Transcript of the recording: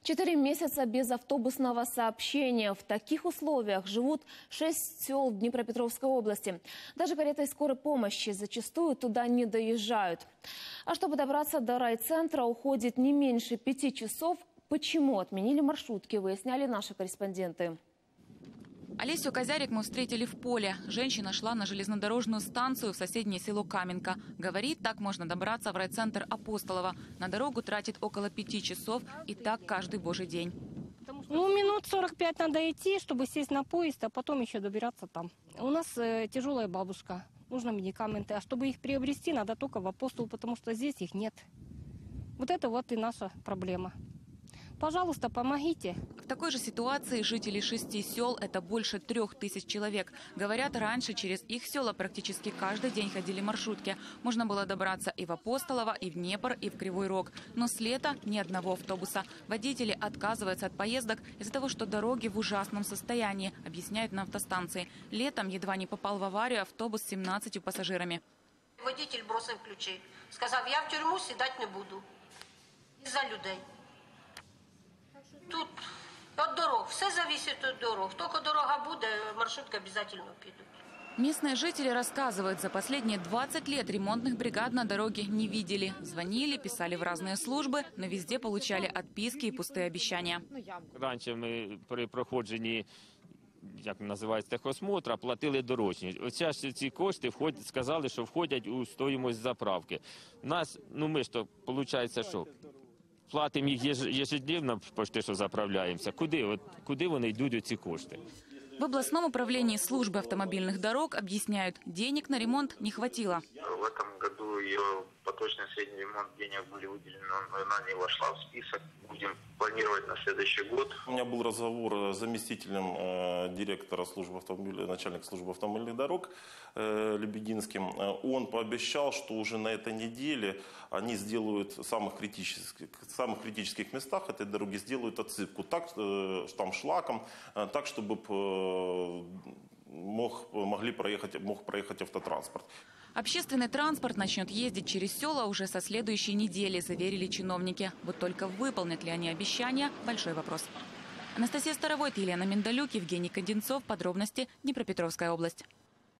4 месяца без автобусного сообщения. В таких условиях живут 6 сел Днепропетровской области. Даже кареты скорой помощи зачастую туда не доезжают. А чтобы добраться до райцентра, уходит не меньше 5 часов. Почему отменили маршрутки, выясняли наши корреспонденты. Олесю Козярик мы встретили в поле. Женщина шла на железнодорожную станцию в соседнее село Каменка. Говорит, так можно добраться в райцентр Апостолова. На дорогу тратит около 5 часов, и так каждый божий день. Минут 45 надо идти, чтобы сесть на поезд, а потом еще добираться там. У нас тяжелая бабушка, нужно медикаменты. А чтобы их приобрести, надо только в Апостол, потому что здесь их нет. Вот это вот и наша проблема. Пожалуйста, помогите. В такой же ситуации жители 6 сел – это больше 3000 человек. Говорят, раньше через их села практически каждый день ходили маршрутки. Можно было добраться и в Апостолово, и в Днепр, и в Кривой Рог. Но с лета ни одного автобуса. Водители отказываются от поездок из-за того, что дороги в ужасном состоянии, объясняют на автостанции. Летом едва не попал в аварию автобус с 17 пассажирами. Водитель бросив ключі. Сказав, я в тюрму сідати не буду. Із-за людей. Тут от дорог, все зависит от дорог. Только дорога буде, маршрутка обязательно підуть. Местные жители рассказывают, за последние 20 лет ремонтных бригад на дороге не видели. Звонили, писали в разные службы, но везде получали отписки и пустые обещания. Раньше ми при проходженні, як називається, техосмотра, платили дорожні. Оця ж ці кошти сказали, що входять у стоїмость заправки. Нас, ми ж то, виходить, що платимо їх ежедневно, почти що заправляємося. Куди вони йдуть, ці кошти? В областном управлении службы автомобильных дорог объясняют, денег на ремонт не хватило. В этом году ее поточный средний ремонт денег были выделены, но она не вошла в список. Будем планировать на следующий год. У меня был разговор с заместителем директора начальника службы автомобильных дорог Лебединским. Он пообещал, что уже на этой неделе они сделают в самых критических местах этой дороги сделают отсыпку, так, там шлаком, так, чтобы мог проехать автотранспорт. Общественный транспорт начнет ездить через села уже со следующей недели, заверили чиновники. Вот только выполнят ли они обещания – большой вопрос. Анастасия Старовойт, Елена Миндалюк, Евгений Кодинцов. Подробности. Днепропетровская область.